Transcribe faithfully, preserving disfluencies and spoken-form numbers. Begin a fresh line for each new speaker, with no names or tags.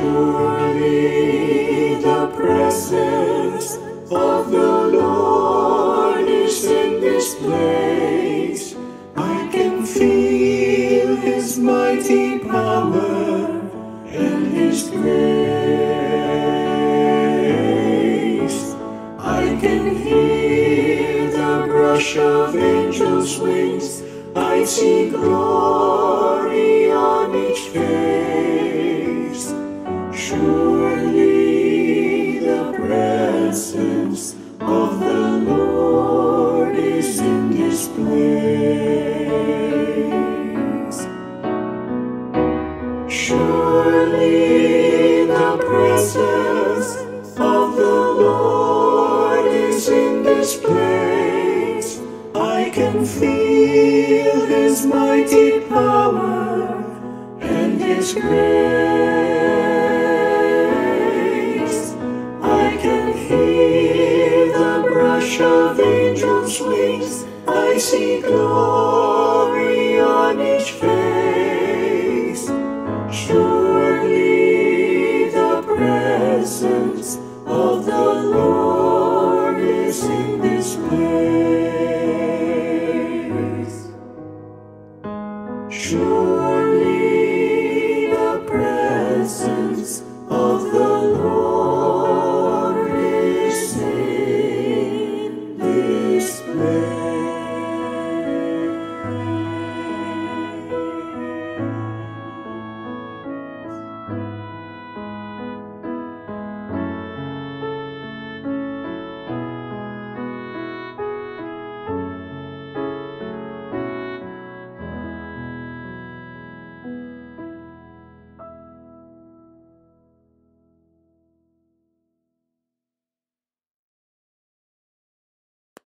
Surely the presence of the Lord is in this place. I can feel His mighty power and His grace. I can hear the brush of angels' wings. I see glory on each face. Surely the presence of the Lord is in this place. Surely the presence of the Lord is in this place. I can feel His mighty power and His grace. I can hear the brush of angels' wings. I see glory